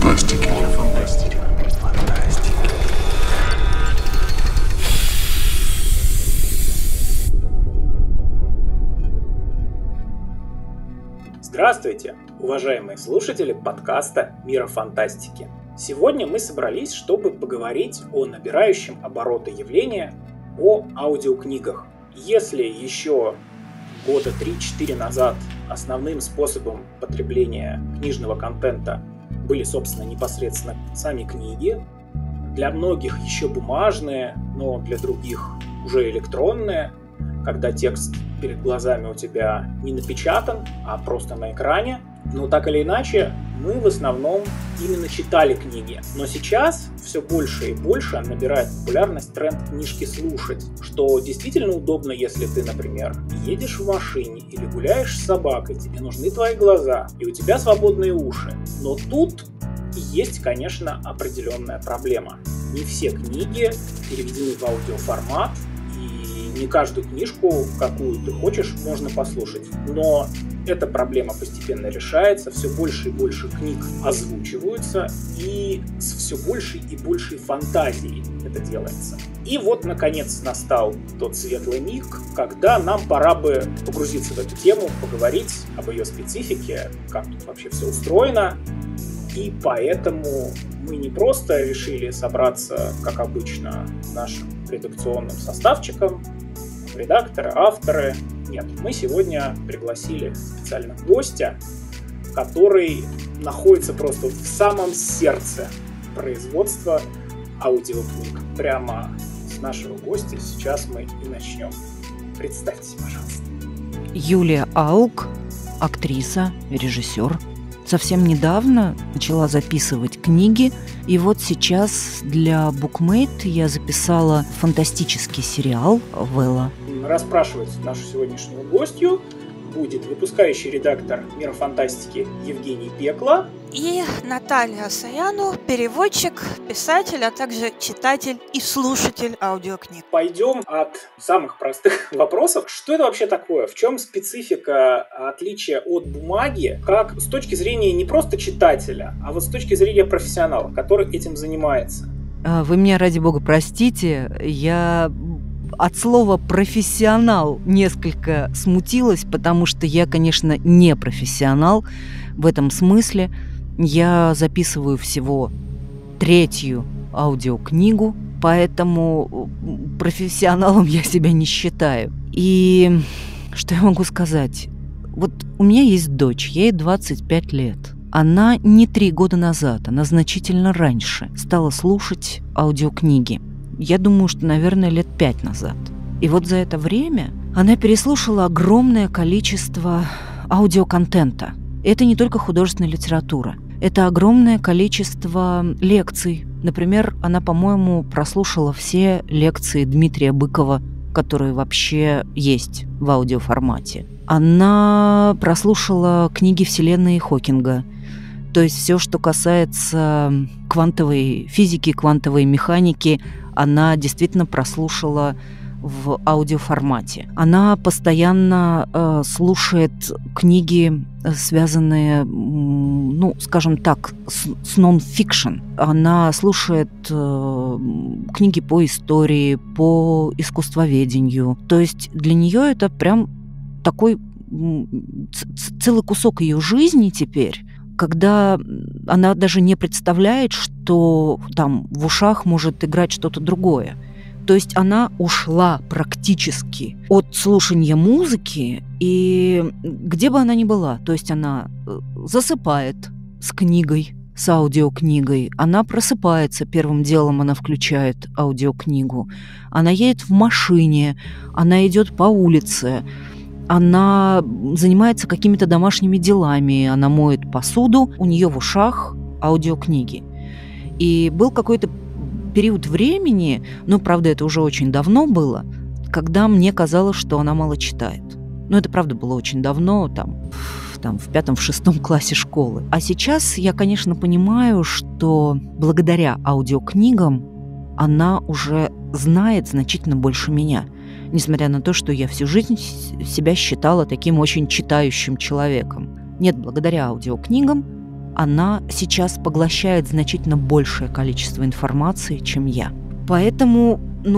фантастики. Здравствуйте, уважаемые слушатели подкаста «Мира фантастики». Сегодня мы собрались, чтобы поговорить о набирающем обороты явлении, о аудиокнигах. Если еще года 3-4 назад основным способом потребления книжного контента были, собственно, непосредственно сами книги, для многих еще бумажные, но для других уже электронные, когда текст перед глазами у тебя не напечатан, а просто на экране. Но так или иначе, мы в основном именно читали книги. Но сейчас все больше и больше набирает популярность тренд книжки слушать, что действительно удобно, если ты, например, едешь в машине или гуляешь с собакой, тебе нужны твои глаза, и у тебя свободные уши. Но тут есть, конечно, определенная проблема. Не все книги переведены в аудиоформат, не каждую книжку, какую ты хочешь, можно послушать. Но эта проблема постепенно решается, все больше и больше книг озвучиваются, и с все большей и большей фантазией это делается. И вот, наконец, настал тот светлый миг, когда нам пора бы погрузиться в эту тему, поговорить об ее специфике, как тут вообще все устроено. И поэтому мы не просто решили собраться, как обычно, нашим редакционным составчиком, редакторы, авторы. Нет, мы сегодня пригласили специального гостя, который находится просто в самом сердце производства аудиокниг. Прямо с нашего гостя сейчас мы и начнем. Представьтесь, пожалуйста. Юлия Аук, актриса, режиссер. Совсем недавно начала записывать книги, и вот сейчас для Bookmate я записала фантастический сериал «Вэлла». Расспрашивать нашу сегодняшнюю гостью будет выпускающий редактор «Мира фантастики» Евгений Пекла и Наталья Саяну, переводчик, писатель, а также читатель и слушатель аудиокниг. Пойдем от самых простых вопросов. Что это вообще такое? В чем специфика отличия от бумаги, как с точки зрения не просто читателя, а вот с точки зрения профессионала, который этим занимается? Вы меня, ради бога, простите, я от слова «профессионал» несколько смутилась, потому что я, конечно, не профессионал в этом смысле. Я записываю всего 3-ю аудиокнигу, поэтому профессионалом я себя не считаю. И что я могу сказать? Вот у меня есть дочь, ей 25 лет. Она не 3 года назад, она значительно раньше стала слушать аудиокниги. Я думаю, что, наверное, лет 5 назад. И вот за это время она переслушала огромное количество аудиоконтента. Это не только художественная литература. Это огромное количество лекций. Например, она, по-моему, прослушала все лекции Дмитрия Быкова, которые вообще есть в аудиоформате. Она прослушала книги вселенной Хокинга. То есть все, что касается квантовой физики, квантовой механики, она действительно прослушала в аудиоформате. Она постоянно слушает книги, связанные, скажем так, с нон-фикшн. Она слушает книги по истории, по искусствоведению. То есть для нее это прям такой целый кусок ее жизни теперь, когда она даже не представляет, что там в ушах может играть что-то другое. То есть она ушла практически от слушания музыки, и где бы она ни была, то есть она засыпает с книгой, с аудиокнигой, она просыпается, первым делом она включает аудиокнигу, она едет в машине, она идет по улице, она занимается какими-то домашними делами, она моет посуду, у нее в ушах аудиокниги. И был какой-то период времени, правда, это уже очень давно было, когда мне казалось, что она мало читает. Это, правда, было очень давно, в 5-6 классе школы. А сейчас я, конечно, понимаю, что благодаря аудиокнигам она уже знает значительно больше меня. Несмотря на то, что я всю жизнь себя считала таким очень читающим человеком. Нет, благодаря аудиокнигам она сейчас поглощает значительно большее количество информации, чем я. Поэтому,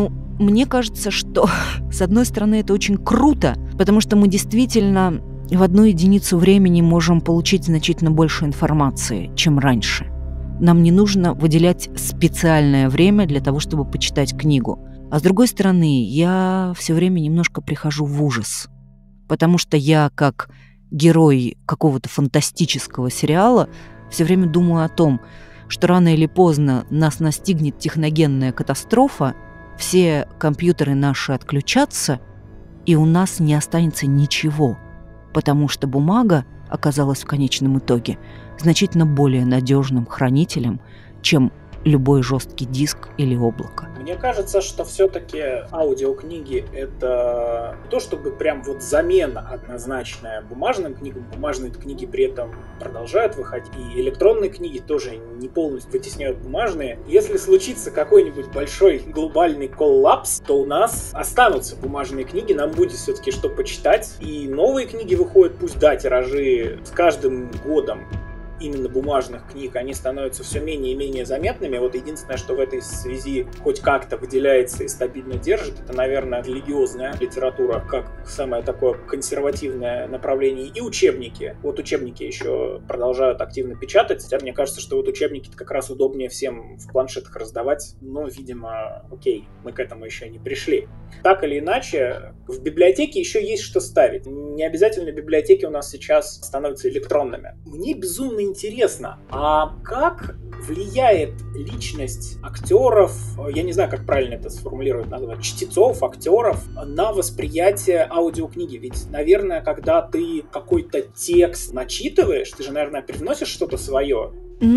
мне кажется, что, с одной стороны, это очень круто, потому что мы действительно в одну единицу времени можем получить значительно больше информации, чем раньше. Нам не нужно выделять специальное время для того, чтобы почитать книгу. А с другой стороны, я все время немножко прихожу в ужас, потому что я, как герой какого-то фантастического сериала, все время думаю о том, что рано или поздно нас настигнет техногенная катастрофа, все компьютеры наши отключатся, и у нас не останется ничего, потому что бумага оказалась в конечном итоге значительно более надежным хранителем, чем любой жесткий диск или облако. Мне кажется, что все-таки аудиокниги — это не то чтобы прям вот замена однозначная бумажным книгам. Бумажные книги при этом продолжают выходить, и электронные книги тоже не полностью вытесняют бумажные. Если случится какой-нибудь большой глобальный коллапс, то у нас останутся бумажные книги, нам будет все-таки что почитать. И новые книги выходят, пусть да, тиражи с каждым годом именно бумажных книг, они становятся все менее и менее заметными. Вот единственное, что в этой связи хоть как-то выделяется и стабильно держит, это, наверное, религиозная литература, как самое такое консервативное направление, и учебники. Вот учебники еще продолжают активно печатать, хотя мне кажется, что вот учебники как раз удобнее всем в планшетах раздавать, но, видимо, окей, мы к этому еще не пришли. Так или иначе, в библиотеке еще есть что ставить. Не обязательно библиотеки у нас сейчас становятся электронными. Мне безумно интересно, а как влияет личность актеров, я не знаю, как правильно это сформулировать, назвать, чтецов, актеров, на восприятие аудиокниги? Ведь, наверное, когда ты какой-то текст начитываешь, ты же, наверное, привносишь что-то свое.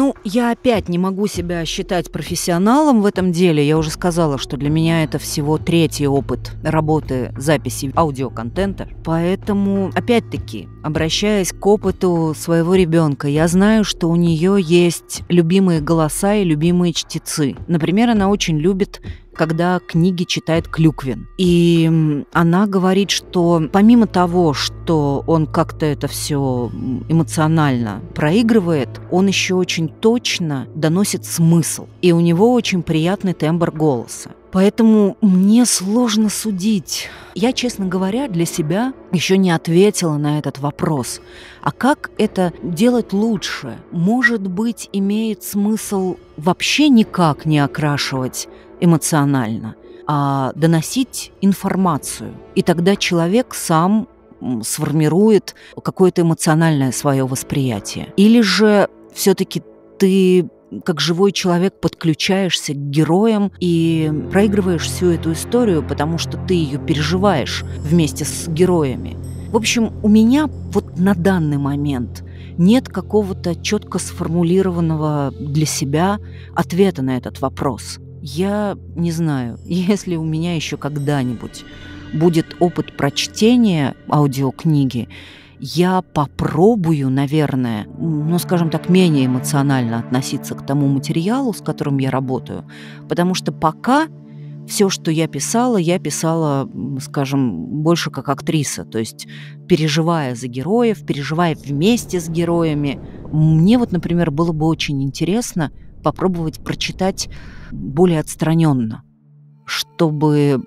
Я опять не могу себя считать профессионалом в этом деле. Я уже сказала, что для меня это всего 3-й опыт работы, записи аудиоконтента. Поэтому, опять-таки, обращаясь к опыту своего ребенка, я знаю, что у нее есть любимые голоса и любимые чтецы. Например, она очень любит, когда книги читает Клюквин. И она говорит, что помимо того, что он как-то это все эмоционально проигрывает, он еще очень точно доносит смысл. И у него очень приятный тембр голоса. Поэтому мне сложно судить. Я, честно говоря, для себя еще не ответила на этот вопрос. А как это делать лучше? Может быть, имеет смысл вообще никак не окрашивать эмоционально, а доносить информацию. И тогда человек сам сформирует какое-то эмоциональное свое восприятие. Или же все-таки ты, как живой человек, подключаешься к героям и проигрываешь всю эту историю, потому что ты ее переживаешь вместе с героями. В общем, у меня вот на данный момент нет какого-то четко сформулированного для себя ответа на этот вопрос. Я не знаю, если у меня еще когда-нибудь будет опыт прочтения аудиокниги, я попробую, наверное, скажем так, менее эмоционально относиться к тому материалу, с которым я работаю, потому что пока все, что я писала, скажем, больше как актриса, то есть переживая за героев, переживая вместе с героями. Мне вот, например, было бы очень интересно попробовать прочитать более отстраненно, чтобы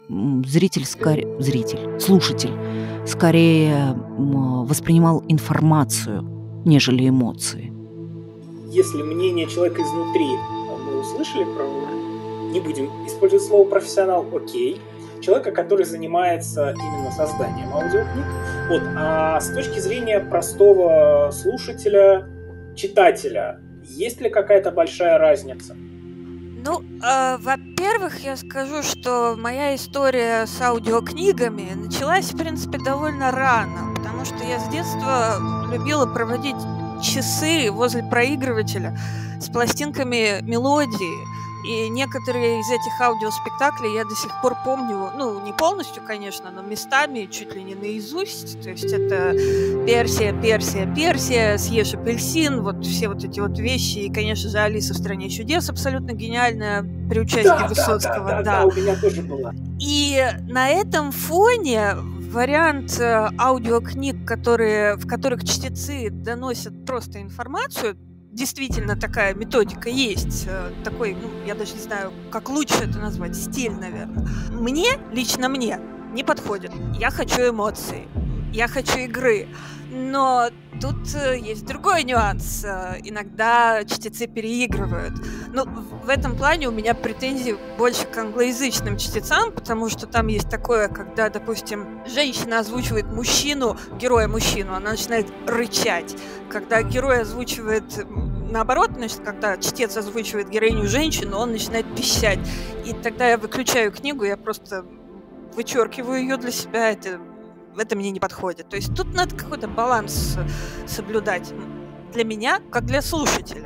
слушатель скорее воспринимал информацию, нежели эмоции. Если мнение человека изнутри мы услышали про... Не будем использовать слово «профессионал», окей. Человека, который занимается именно созданием аудиокниг. Вот. А с точки зрения простого слушателя, читателя, есть ли какая-то большая разница? Во-первых, я скажу, что моя история с аудиокнигами началась, в принципе, довольно рано, потому что я с детства любила проводить часы возле проигрывателя с пластинками мелодии. И некоторые из этих аудиоспектаклей я до сих пор помню, не полностью, конечно, но местами чуть ли не наизусть. То есть это Персия, съешь апельсин, вот все вот эти вот вещи. И, конечно же, Алиса в стране чудес абсолютно гениальная при участии Высоцкого. Да, у меня тоже была. И на этом фоне вариант аудиокниг, в которых чтецы доносят просто информацию, действительно такая методика есть, такой, я даже не знаю, как лучше это назвать, стиль, наверное. Лично мне, не подходит. Я хочу эмоций, я хочу игры, но тут есть другой нюанс. Иногда чтецы переигрывают. В этом плане у меня претензии больше к англоязычным чтецам, потому что там есть такое, когда, допустим, женщина озвучивает героя-мужчину, она начинает рычать. Когда герой озвучивает наоборот, значит, когда чтец озвучивает героиню-женщину, он начинает пищать. И тогда я выключаю книгу, я просто вычеркиваю ее для себя, это мне не подходит. То есть тут надо какой-то баланс соблюдать для меня, как для слушателя.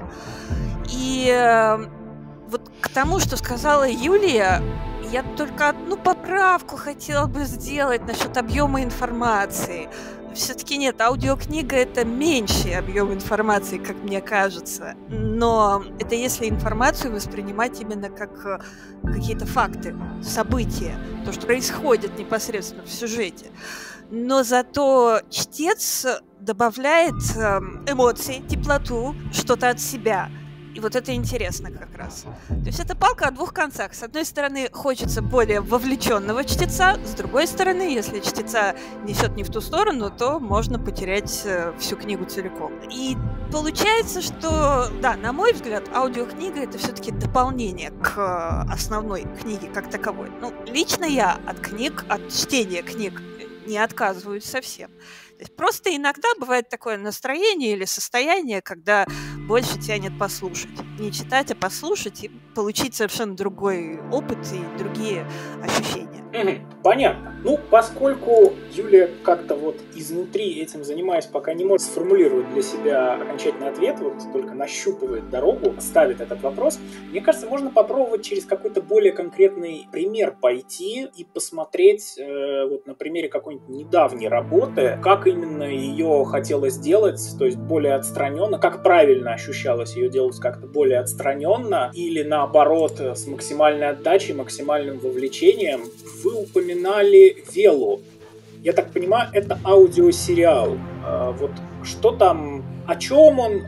И вот к тому, что сказала Юлия, я только одну поправку хотела бы сделать насчет объема информации. Все-таки нет, аудиокнига — это меньший объем информации, как мне кажется. Но это если информацию воспринимать именно как какие-то факты, события, то, что происходит непосредственно в сюжете. Но зато чтец добавляет эмоции, теплоту, что-то от себя. И вот это интересно как раз. То есть это палка о двух концах. С одной стороны, хочется более вовлеченного чтеца, с другой стороны, если чтеца несет не в ту сторону, то можно потерять всю книгу целиком. И получается, что, да, на мой взгляд, аудиокнига — это все-таки дополнение к основной книге как таковой. Лично я от чтения книг не отказываюсь совсем. То есть просто иногда бывает такое настроение или состояние, когда больше тянет послушать. Не читать, а послушать и получить совершенно другой опыт и другие ощущения. Понятно. Поскольку Юлия как-то вот изнутри этим занимаясь, пока не может сформулировать для себя окончательный ответ, вот только нащупывает дорогу, ставит этот вопрос, мне кажется, можно попробовать через какой-то более конкретный пример пойти и посмотреть вот на примере какой-нибудь недавней работы, как именно ее хотелось сделать, то есть более отстраненно, как правильно ощущалось ее делать как-то более отстраненно или наоборот с максимальной отдачей, максимальным вовлечением. Вы упоминали Велу. Я так понимаю, это аудиосериал. Вот что там, о чем он,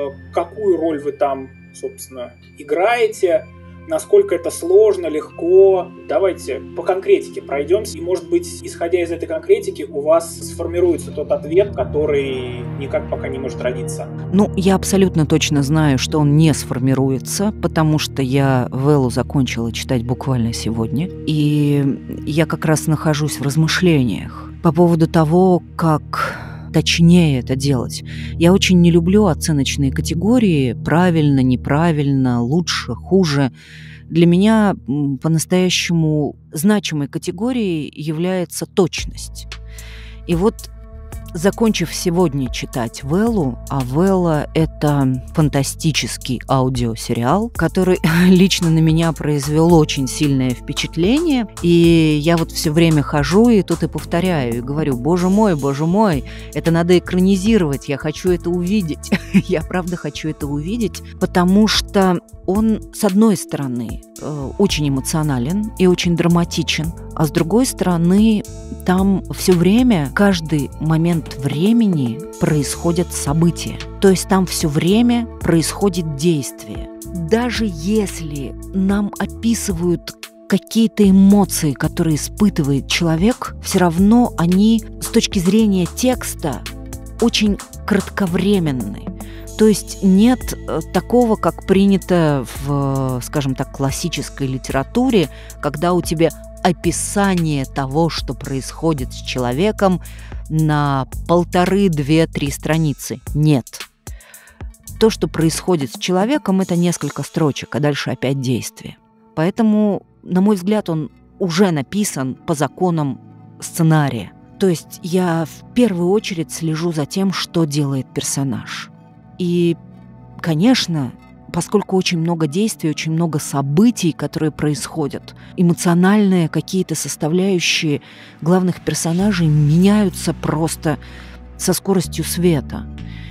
какую роль вы там, собственно, играете, насколько это сложно, легко. Давайте по конкретике пройдемся, и, может быть, исходя из этой конкретики, у вас сформируется тот ответ, который никак пока не может родиться. Я абсолютно точно знаю, что он не сформируется, потому что я Велу закончила читать буквально сегодня, и я как раз нахожусь в размышлениях по поводу того, как точнее это делать. Я очень не люблю оценочные категории: правильно, неправильно, лучше, хуже. Для меня по-настоящему значимой категорией является точность. И вот, закончив сегодня читать Велу, а Вела — это фантастический аудиосериал, который лично на меня произвел очень сильное впечатление, и я вот все время хожу и тут и повторяю, и говорю: боже мой, это надо экранизировать, я хочу это увидеть. Я правда хочу это увидеть, потому что он, с одной стороны, очень эмоционален и очень драматичен, а с другой стороны, там все время, каждый момент времени происходят события. То есть там все время происходит действие. Даже если нам описывают какие-то эмоции, которые испытывает человек, все равно они с точки зрения текста очень кратковременны. То есть нет такого, как принято в, скажем так, классической литературе, когда у тебя описание того, что происходит с человеком, на 1,5, 2, 3 страницы. Нет. То, что происходит с человеком, это несколько строчек, а дальше опять действие. Поэтому, на мой взгляд, он уже написан по законам сценария. То есть я в первую очередь слежу за тем, что делает персонаж. И, конечно, поскольку очень много действий, очень много событий, которые происходят, эмоциональные какие-то составляющие главных персонажей меняются просто со скоростью света.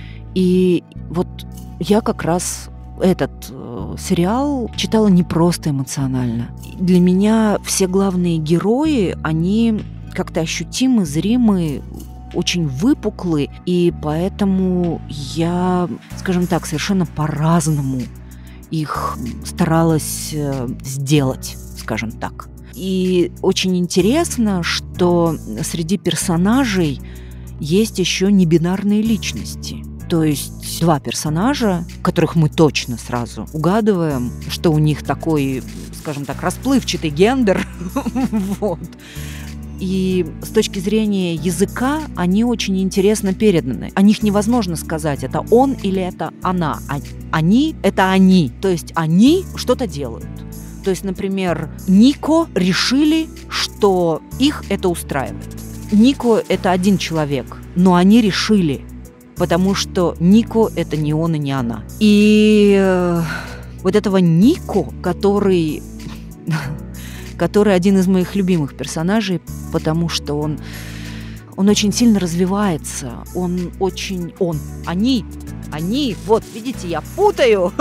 И вот я как раз этот сериал читала не просто эмоционально. Для меня все главные герои, они как-то ощутимы, зримы, очень выпуклы, и поэтому я, скажем так, совершенно по-разному их старалась сделать, скажем так. И очень интересно, что среди персонажей есть еще небинарные личности. То есть 2 персонажа, которых мы точно сразу угадываем, что у них такой, скажем так, расплывчатый гендер. Вот. И с точки зрения языка они очень интересно переданы. О них невозможно сказать, это он или это она. Они – это они. То есть они что-то делают. То есть, например, Нико решили, что их это устраивает. Нико – это один человек, но они решили, потому что Нико – это не он и не она. И вот этого Нико, который один из моих любимых персонажей, потому что он очень сильно развивается, они, вот, видите, я путаю,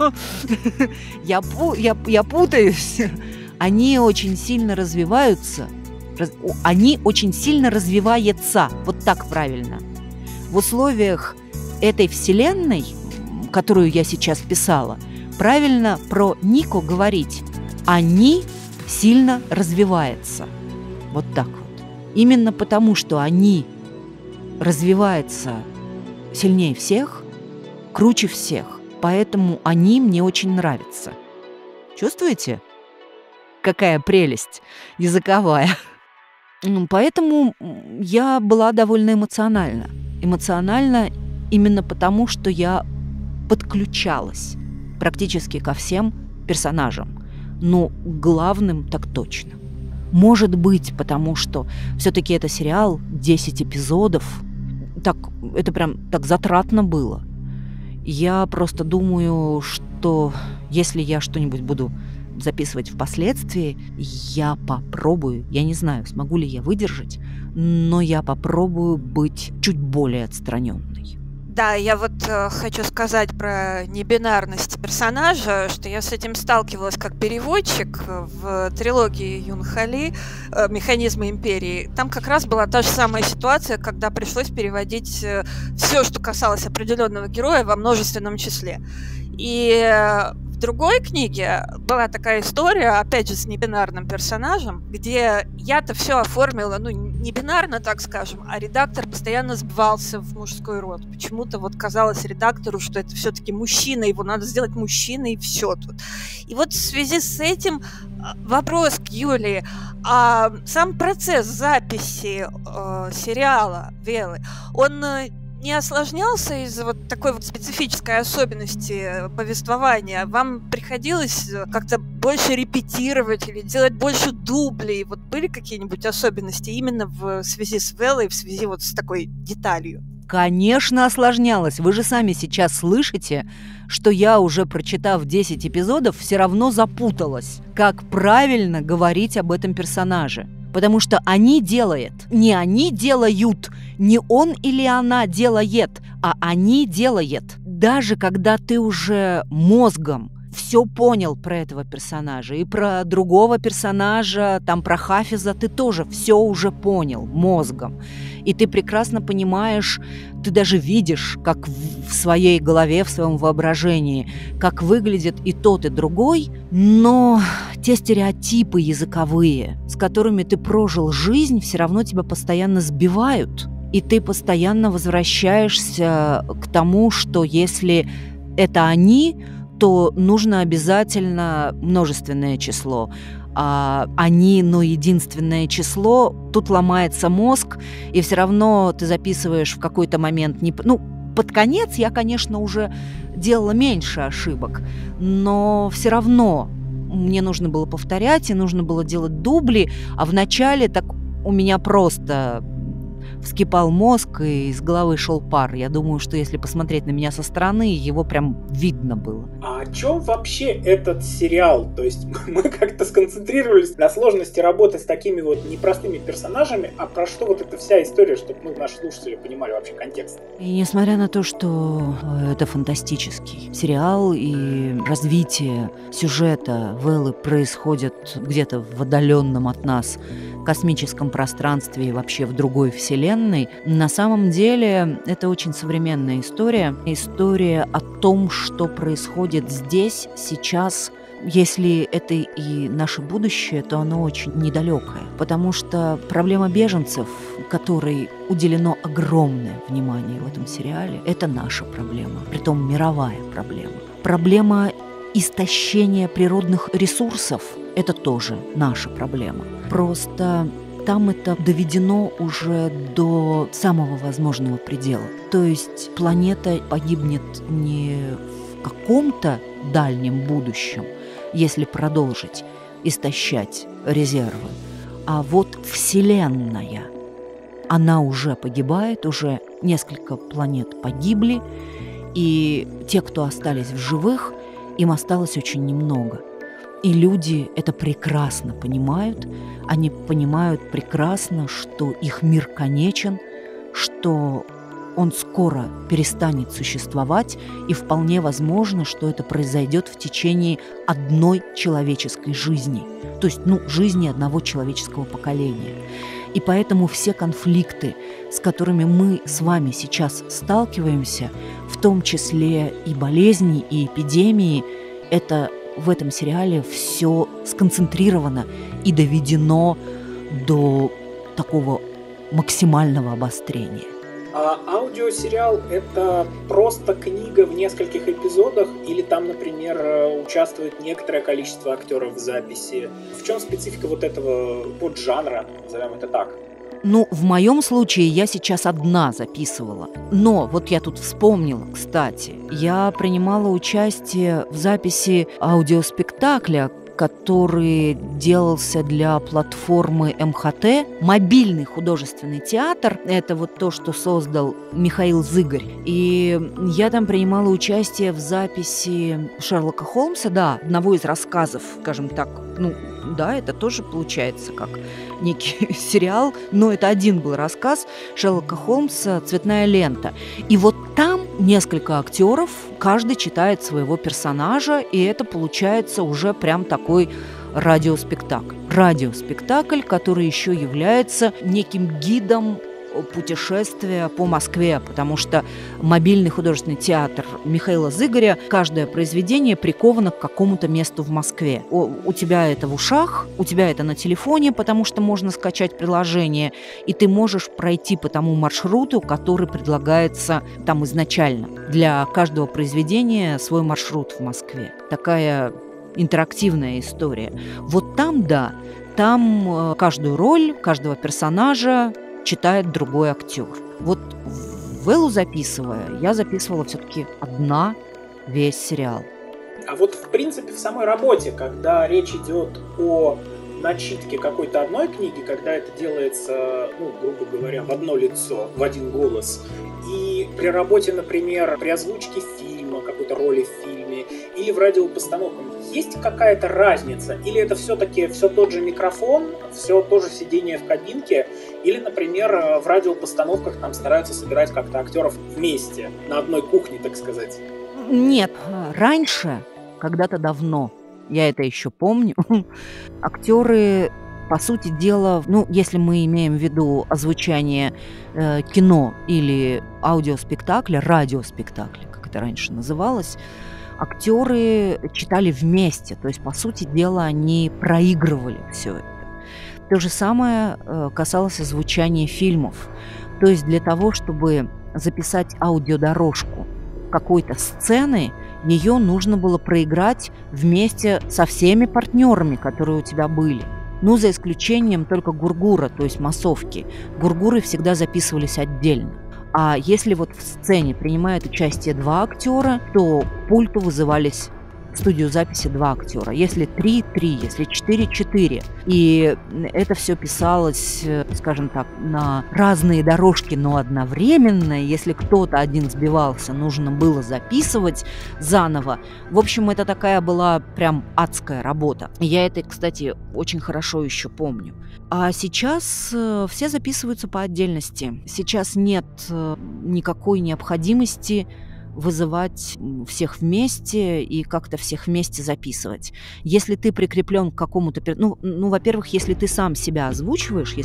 я путаюсь, они очень сильно развиваются, они очень сильно развиваются, вот так правильно. В условиях этой вселенной, которую я сейчас писала, правильно про Нико говорить, они сильно развиваются, вот так вот. Именно потому, что они развиваются сильнее всех, круче всех. Поэтому они мне очень нравятся. Чувствуете? Какая прелесть языковая. Поэтому я была довольно эмоциональна. Эмоциональна именно потому, что я подключалась практически ко всем персонажам. Но главным так точно. Может быть, потому что все-таки это сериал, 10 эпизодов. Так, это прям так затратно было. Я просто думаю, что если я что-нибудь буду записывать впоследствии, я попробую, я не знаю, смогу ли я выдержать, но я попробую быть чуть более отстраненной. Да, я вот хочу сказать про небинарность персонажа, что я с этим сталкивалась как переводчик в трилогии Юнха Ли «Механизмы империи». Там как раз была та же самая ситуация, когда пришлось переводить все, что касалось определенного героя, во множественном числе. И в другой книге была такая история, опять же, с небинарным персонажем, где я-то все оформила, не бинарно, так скажем, а редактор постоянно сбивался в мужской род. Почему-то вот казалось редактору, что это все-таки мужчина, его надо сделать мужчиной, и все тут. И вот в связи с этим вопрос к Юлии. А сам процесс записи сериала «Велы», он не осложнялся из-за вот такой вот специфической особенности повествования? Вам приходилось как-то больше репетировать или делать больше дублей? Вот были какие-нибудь особенности именно в связи с Велой, в связи вот с такой деталью? Конечно, осложнялось. Вы же сами сейчас слышите, что я, уже прочитав 10 эпизодов, все равно запуталась, как правильно говорить об этом персонаже. Потому что они делают, не они делают, не он или она делает, а они делают. Даже когда ты уже мозгом все понял про этого персонажа, и про другого персонажа, там про Хафиза, ты тоже все уже понял мозгом. И ты прекрасно понимаешь, ты даже видишь, как в своей голове, в своем воображении, как выглядит и тот, и другой, но те стереотипы языковые, с которыми ты прожил жизнь, все равно тебя постоянно сбивают. И ты постоянно возвращаешься к тому, что если это они, то нужно обязательно множественное число. А они, но единственное число, тут ломается мозг, и все равно ты записываешь в какой-то момент... под конец я, конечно, уже делала меньше ошибок, но все равно мне нужно было повторять, и нужно было делать дубли, а в начале так у меня просто вскипал мозг, и из головы шел пар. Я думаю, что если посмотреть на меня со стороны, его прям видно было. А о чем вообще этот сериал? То есть мы как-то сконцентрировались на сложности работы с такими вот непростыми персонажами, а про что вот эта вся история, чтобы наши слушатели понимали вообще контекст? И несмотря на то, что это фантастический сериал, и развитие сюжета Велы происходит где-то в отдаленном от нас космическом пространстве и вообще в другой вселенной, вселенной. На самом деле это очень современная история. История о том, что происходит здесь, сейчас. Если это и наше будущее, то оно очень недалекое, потому что проблема беженцев, которой уделено огромное внимание в этом сериале, это наша проблема, притом мировая проблема. Проблема истощения природных ресурсов – это тоже наша проблема. Просто там это доведено уже до самого возможного предела. То есть планета погибнет не в каком-то дальнем будущем, если продолжить истощать резервы. А вот Вселенная, она уже погибает, уже несколько планет погибли, и те, кто остались в живых, им осталось очень немного. И люди это прекрасно понимают. Они понимают прекрасно, что их мир конечен, что он скоро перестанет существовать, и вполне возможно, что это произойдет в течение одной человеческой жизни, то есть, жизни одного человеческого поколения. И поэтому все конфликты, с которыми мы с вами сейчас сталкиваемся, в том числе и болезни, и эпидемии, это в этом сериале все сконцентрировано и доведено до такого максимального обострения. А аудиосериал — это просто книга в нескольких эпизодах, или там, например, участвует некоторое количество актеров в записи? В чем специфика вот этого поджанра, назовем это так? В моем случае я сейчас одна записывала. Но вот я тут вспомнила, кстати, я принимала участие в записи аудиоспектакля, который делался для платформы МХТ, мобильный художественный театр. Это вот то, что создал Михаил Зыгорь. И я там принимала участие в записи Шерлока Холмса, одного из рассказов, скажем так. Это тоже получается как некий сериал, но это один был рассказ Шерлока Холмса «Цветная лента». И вот там несколько актеров, каждый читает своего персонажа, и это получается уже прям такой радиоспектакль. Радиоспектакль, который еще является неким гидом путешествия по Москве, потому что мобильный художественный театр Михаила Зыгоря, каждое произведение приковано к какому-то месту в Москве. У тебя это в ушах, у тебя это на телефоне, потому что можно скачать приложение, и ты можешь пройти по тому маршруту, который предлагается там изначально. Для каждого произведения свой маршрут в Москве. Такая интерактивная история. Вот там, там каждую роль, каждого персонажа читает другой актер. Вот в Эллу записывая, я записывала все-таки одна весь сериал. А вот в принципе в самой работе, когда речь идет о начитке какой-то одной книги, когда это делается, грубо говоря, в одно лицо, в один голос, и при работе, например, при озвучке фильма, какой-то роли в фильме, или в радиопостановках, есть какая-то разница? Или это все-таки все тот же микрофон, все то же сидение в кабинке? Или, например, в радиопостановках там стараются собирать как-то актеров вместе, на одной кухне, так сказать? Нет, раньше, когда-то давно, я это еще помню, актеры, по сути дела, если мы имеем в виду озвучание кино или аудиоспектакля, радиоспектакля, как это раньше называлось, актеры читали вместе, то есть, по сути дела, они проигрывали все это. То же самое касалось озвучания фильмов. То есть для того, чтобы записать аудиодорожку какой-то сцены, ее нужно было проиграть вместе со всеми партнерами, которые у тебя были. За исключением только гургура, то есть массовки. Гургуры всегда записывались отдельно. А если вот в сцене принимают участие 2 актера, то к пульту вызывались в студию записи 2 актера. Если 3 – 3, если 4 – 4. И это все писалось, скажем так, на разные дорожки, но одновременно. Если кто-то один сбивался, нужно было записывать заново. В общем, это такая была прям адская работа. Я это, кстати, очень хорошо еще помню. А сейчас все записываются по отдельности. Сейчас нет никакой необходимости вызывать всех вместе и как-то всех вместе записывать. Если ты прикреплен к какому-то... во-первых, если ты сам себя озвучиваешь,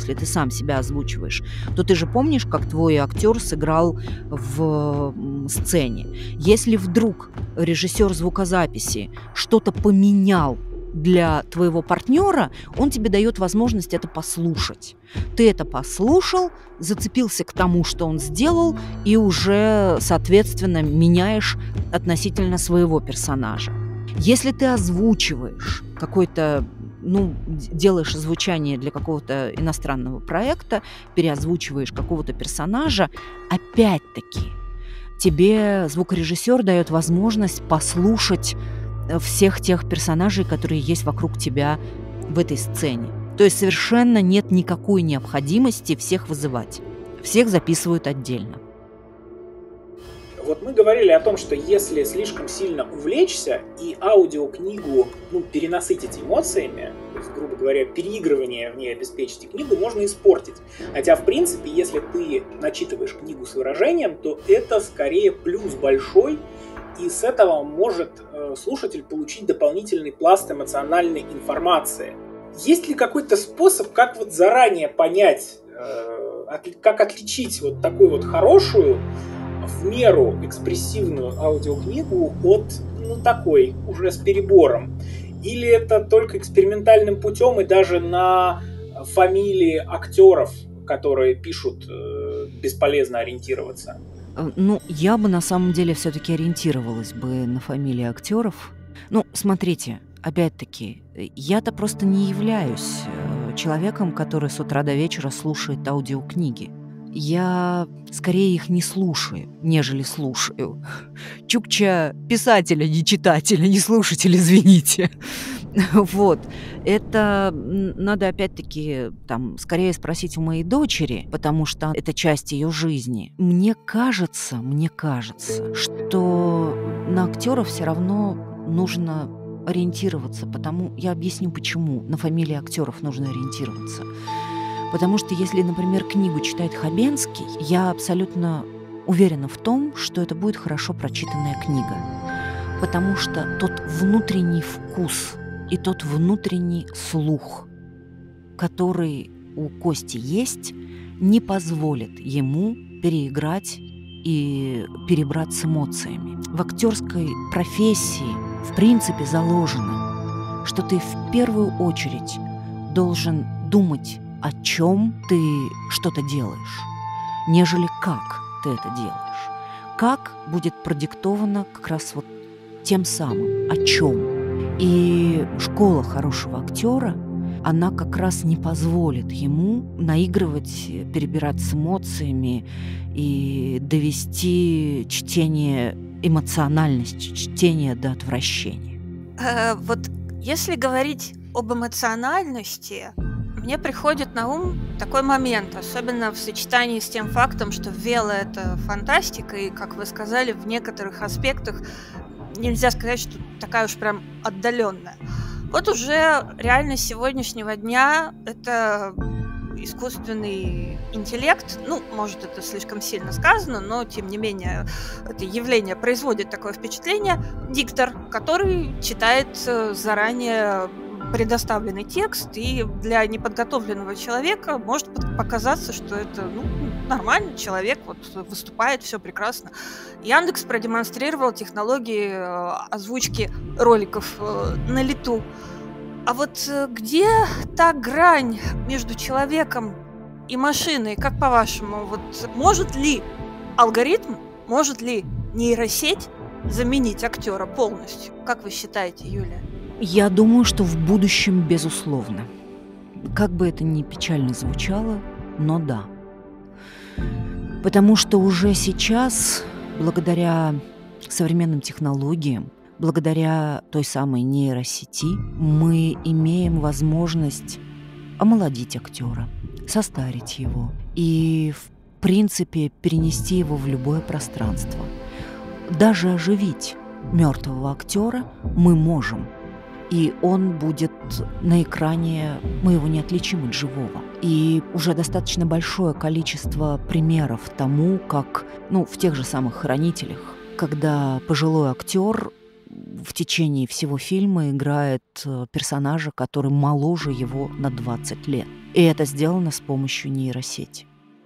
то ты же помнишь, как твой актер сыграл в сцене. Если вдруг режиссер звукозаписи что-то поменял для твоего партнера, он тебе дает возможность это послушать. Ты это послушал, зацепился к тому, что он сделал, и уже, соответственно, меняешь относительно своего персонажа. Если ты озвучиваешь какой-то, делаешь озвучание для какого-то иностранного проекта, переозвучиваешь какого-то персонажа, опять-таки тебе звукорежиссер дает возможность послушать всех тех персонажей, которые есть вокруг тебя в этой сцене. То есть совершенно нет никакой необходимости всех вызывать. Всех записывают отдельно. Вот мы говорили о том, что если слишком сильно увлечься и аудиокнигу перенасытить эмоциями, то есть, грубо говоря, переигрывание в ней обеспечить, и книгу можно испортить. Хотя, в принципе, если ты начитываешь книгу с выражением, то это скорее плюс большой, и с этого может слушатель получить дополнительный пласт эмоциональной информации. Есть ли какой-то способ, как вот заранее понять, как отличить вот такую вот хорошую, в меру экспрессивную аудиокнигу от такой, уже с перебором? Или это только экспериментальным путем и даже на фамилии актеров, которые пишут, бесполезно ориентироваться? Я бы на самом деле все-таки ориентировалась бы на фамилии актеров. Смотрите, опять-таки, я-то просто не являюсь человеком, который с утра до вечера слушает аудиокниги. Я скорее их не слушаю, нежели слушаю. Чукча писателя, не читателя, не слушателя, извините. Вот. Это надо опять-таки скорее спросить у моей дочери, потому что это часть ее жизни. Мне кажется, что на актеров все равно нужно ориентироваться, я объясню почему на фамилии актеров нужно ориентироваться. Потому что если, например, книгу читает Хабенский, я абсолютно уверена в том, что это будет хорошо прочитанная книга. Потому что тот внутренний вкус и тот внутренний слух, который у Кости есть, не позволит ему переиграть и перебрать с эмоциями. В актерской профессии в принципе заложено, что ты в первую очередь должен думать, о чем ты что-то делаешь, нежели как ты это делаешь. Как будет продиктовано как раз вот тем самым, о чем. И школа хорошего актера, она как раз не позволит ему наигрывать, перебирать с эмоциями и довести чтение, эмоциональность чтения до отвращения. Вот если говорить об эмоциональности, мне приходит на ум такой момент, особенно в сочетании с тем фактом, что Вела — это фантастика, и, как вы сказали, в некоторых аспектах нельзя сказать, что такая уж прям отдаленная. Вот уже реальность сегодняшнего дня — это искусственный интеллект. Может, это слишком сильно сказано, но, тем не менее, это явление производит такое впечатление. Диктор, который читает заранее предоставленный текст, и для неподготовленного человека может показаться, что это нормальный человек, вот выступает, все прекрасно. Яндекс продемонстрировал технологии озвучки роликов на лету. А вот где та грань между человеком и машиной, как по-вашему? Вот может ли алгоритм, может ли нейросеть заменить актера полностью? Как вы считаете, Юлия? Я думаю, что в будущем, безусловно. Как бы это ни печально звучало, но да. Потому что уже сейчас, благодаря современным технологиям, благодаря той самой нейросети, мы имеем возможность омолодить актера, состарить его и, в принципе, перенести его в любое пространство. Даже оживить мертвого актера мы можем. И он будет на экране, мы его не отличим от живого. И уже достаточно большое количество примеров тому, как, в тех же самых «Хранителях», когда пожилой актер в течение всего фильма играет персонажа, который моложе его на 20 лет. И это сделано с помощью нейросети.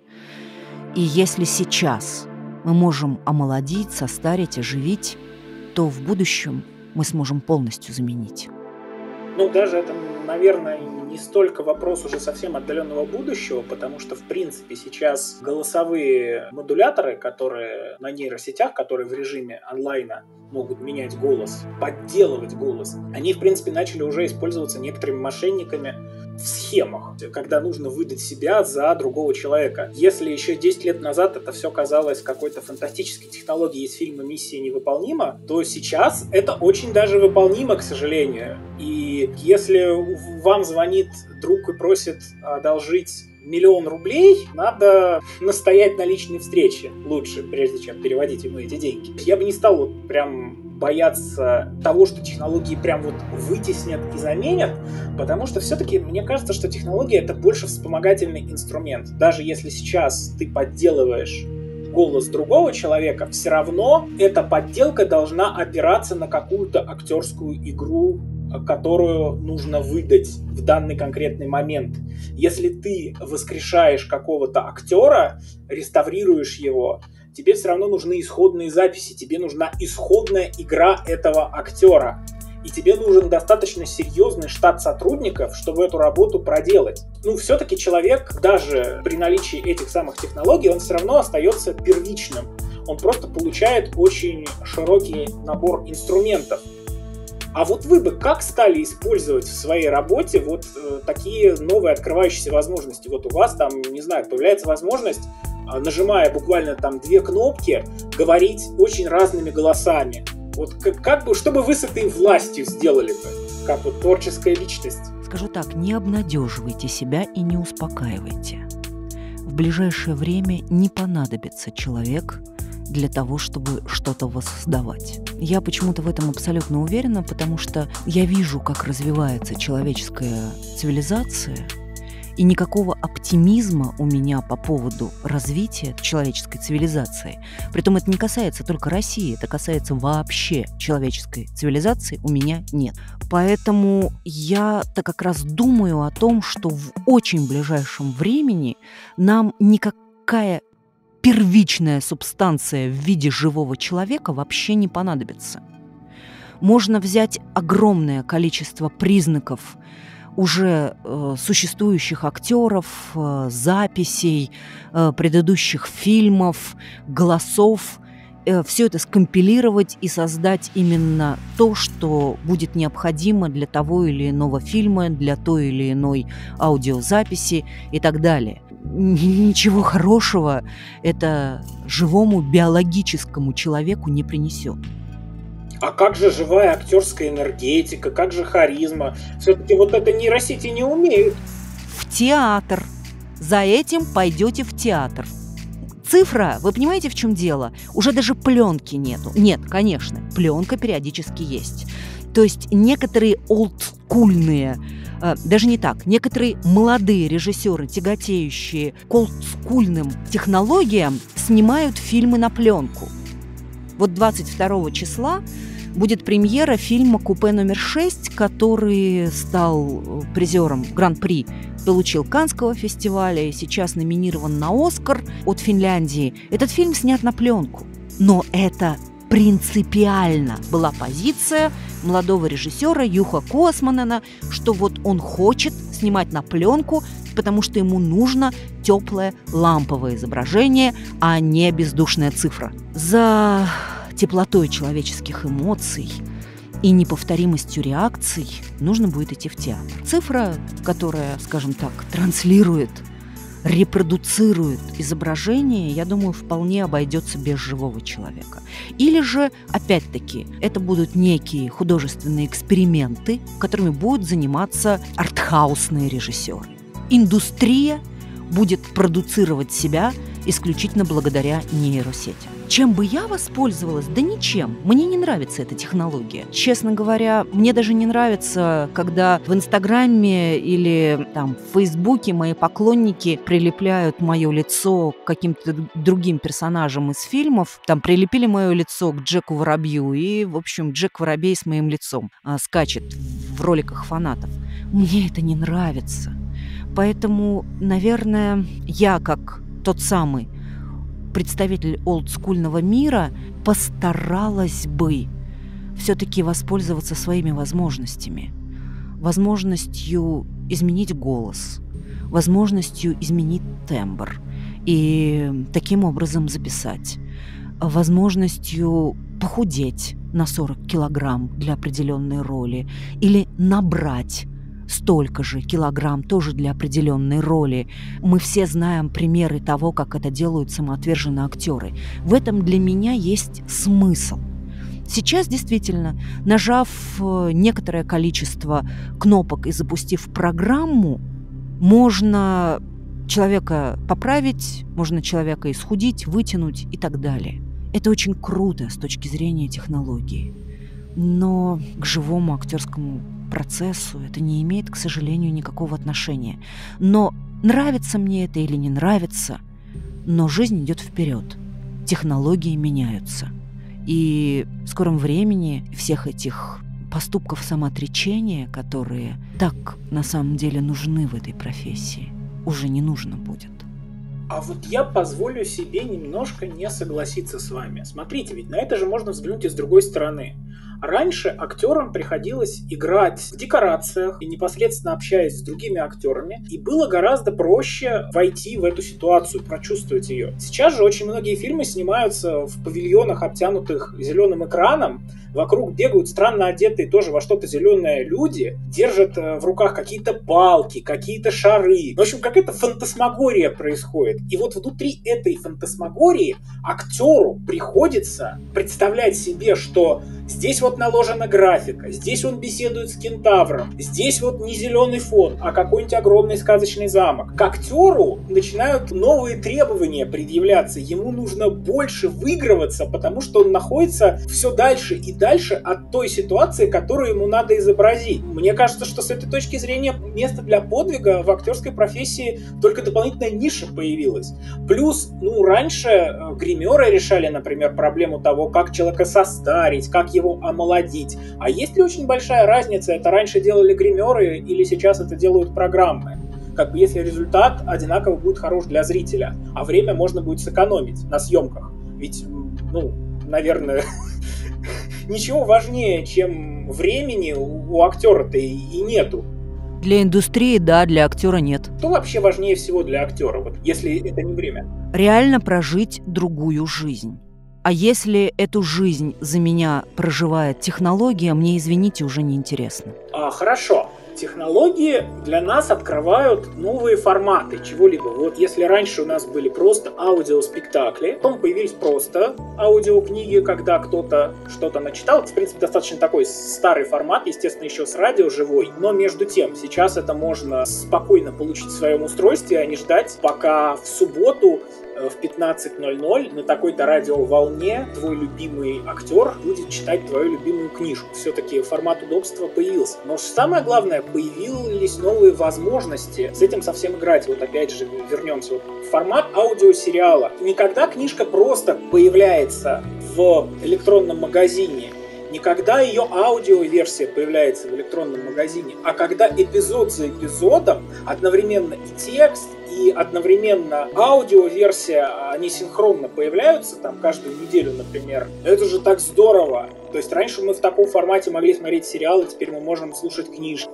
И если сейчас мы можем омолодить, состарить, оживить, то в будущем мы сможем полностью заменить. Ну, даже это, наверное, не столько вопрос уже совсем отдаленного будущего, потому что, в принципе, сейчас голосовые модуляторы, которые на нейросетях, которые в режиме онлайна могут менять голос, подделывать голос, они, в принципе, начали уже использоваться некоторыми мошенниками в схемах, когда нужно выдать себя за другого человека. Если еще 10 лет назад это все казалось какой-то фантастической технологией из фильма «Миссия невыполнима», то сейчас это очень даже выполнимо, к сожалению. И если вам звонит друг и просит одолжить 1 000 000 рублей, надо настоять на личной встрече лучше, прежде чем переводить ему эти деньги. Я бы не стал вот прям бояться того, что технологии прям вот вытеснят и заменят, потому что все-таки мне кажется, что технология — это больше вспомогательный инструмент. Даже если сейчас ты подделываешь голос другого человека, все равно эта подделка должна опираться на какую-то актерскую игру, которую нужно выдать в данный конкретный момент. Если ты воскрешаешь какого-то актера, реставрируешь его, тебе все равно нужны исходные записи, тебе нужна исходная игра этого актера. И тебе нужен достаточно серьезный штат сотрудников, чтобы эту работу проделать. Ну, все-таки человек, даже при наличии этих самых технологий, он все равно остается первичным. Он просто получает очень широкий набор инструментов. А вот вы бы как стали использовать в своей работе вот такие новые открывающиеся возможности? Вот у вас там, не знаю, появляется возможность, нажимая буквально там 2 кнопки, говорить очень разными голосами. Вот как бы, что бы вы с этой властью сделали бы, как вот творческая личность? Скажу так, не обнадеживайте себя и не успокаивайте. В ближайшее время не понадобится человек для того, чтобы что-то воссоздавать. Я почему-то в этом абсолютно уверена, потому что я вижу, как развивается человеческая цивилизация, и никакого оптимизма у меня по поводу развития человеческой цивилизации, притом это не касается только России, это касается вообще человеческой цивилизации, у меня нет. Поэтому я-то как раз думаю о том, что в очень ближайшем времени нам никакая первичная субстанция в виде живого человека вообще не понадобится. Можно взять огромное количество признаков уже существующих актеров, записей, предыдущих фильмов, голосов, все это скомпилировать и создать именно то, что будет необходимо для того или иного фильма, для той или иной аудиозаписи и так далее. Ничего хорошего это живому биологическому человеку не принесет. А как же живая актерская энергетика, как же харизма? Все-таки вот это нейросети не умеют. В театр. За этим пойдете в театр. Цифра, вы понимаете, в чем дело? Уже даже пленки нету. Нет, конечно, пленка периодически есть. То есть некоторые олдскульные, даже не так, некоторые молодые режиссеры, тяготеющие к олдскульным технологиям, снимают фильмы на пленку. Вот 22 числа будет премьера фильма «Купе номер 6», который стал призером Гран-при, получил Каннского фестиваля и сейчас номинирован на «Оскар» от Финляндии. Этот фильм снят на пленку. Но это принципиально была позиция молодого режиссера Юха Косманена, что вот он хочет снимать на пленку, потому что ему нужно теплое ламповое изображение, а не бездушная цифра. За теплотой человеческих эмоций и неповторимостью реакций нужно будет идти в театр. Цифра, которая, скажем так, транслирует, репродуцирует изображение, я думаю, вполне обойдется без живого человека. Или же, опять-таки, это будут некие художественные эксперименты, которыми будут заниматься артхаусные режиссеры. Индустрия будет продуцировать себя исключительно благодаря нейросетям. Чем бы я воспользовалась? Да ничем. Мне не нравится эта технология. Честно говоря, мне даже не нравится, когда в Инстаграме или там в Фейсбуке мои поклонники прилепляют мое лицо к каким-то другим персонажам из фильмов. Там прилепили мое лицо к Джеку Воробью, и, в общем, Джек Воробей с моим лицом скачет в роликах фанатов. Мне это не нравится. Поэтому, наверное, я, как тот самый представитель олдскульного мира, постаралась бы все-таки воспользоваться своими возможностями. Возможностью изменить голос, возможностью изменить тембр и таким образом записать, возможностью похудеть на 40 килограмм для определенной роли или набрать столько же килограмм тоже для определенной роли. Мы все знаем примеры того, как это делают самоотверженные актеры. В этом для меня есть смысл. Сейчас действительно, нажав некоторое количество кнопок и запустив программу, можно человека поправить, можно человека исхудить, вытянуть и так далее. Это очень круто с точки зрения технологии. Но к живому актерскому процессу это не имеет, к сожалению, никакого отношения. Но нравится мне это или не нравится, но жизнь идет вперед. Технологии меняются. И в скором времени всех этих поступков самоотречения, которые так на самом деле нужны в этой профессии, уже не нужно будет. А вот я позволю себе немножко не согласиться с вами. Смотрите, ведь на это же можно взглянуть и с другой стороны. Раньше актерам приходилось играть в декорациях и непосредственно общаясь с другими актерами, и было гораздо проще войти в эту ситуацию, прочувствовать ее. Сейчас же очень многие фильмы снимаются в павильонах, обтянутых зеленым экраном, вокруг бегают странно одетые тоже во что-то зеленое люди, держат в руках какие-то палки, какие-то шары. В общем, какая-то фантасмагория происходит. И вот внутри этой фантасмагории актеру приходится представлять себе, что здесь вот наложена графика, здесь он беседует с кентавром, здесь вот не зеленый фон, а какой-нибудь огромный сказочный замок. К актеру начинают новые требования предъявляться, ему нужно больше выигрываться, потому что он находится все дальше и дальше от той ситуации, которую ему надо изобразить. Мне кажется, что с этой точки зрения место для подвига в актерской профессии только дополнительная ниша появилась. Плюс, раньше гримеры решали, например, проблему того, как человека состарить, как его омолодить. А есть ли очень большая разница, это раньше делали гримеры или сейчас это делают программы? Если результат одинаково будет хорош для зрителя, а время можно будет сэкономить на съемках. Ведь, наверное, ничего важнее, чем времени у актера-то и нету. Для индустрии, да, для актера нет. Что вообще важнее всего для актера, если это не время? Реально прожить другую жизнь. А если эту жизнь за меня проживает технология, мне, извините, уже неинтересно. Хорошо. Технологии для нас открывают новые форматы чего-либо. Вот если раньше у нас были просто аудиоспектакли, потом появились просто аудиокниги, когда кто-то что-то начитал. Это, в принципе, достаточно такой старый формат, естественно, еще с радио живой. Но между тем, сейчас это можно спокойно получить в своем устройстве, а не ждать, пока в субботу в 15:00 на такой-то радиоволне твой любимый актер будет читать твою любимую книжку. Все-таки формат удобства появился. Но самое главное, появились новые возможности с этим совсем играть. Вот опять же вернемся в формат аудиосериала. Никогда книжка просто появляется в электронном магазине, никогда ее аудиоверсия появляется в электронном магазине, а когда эпизод за эпизодом одновременно и текст, и одновременно аудиоверсия, они синхронно появляются, там, каждую неделю, например. Это же так здорово! То есть раньше мы в таком формате могли смотреть сериалы, теперь мы можем слушать книжки.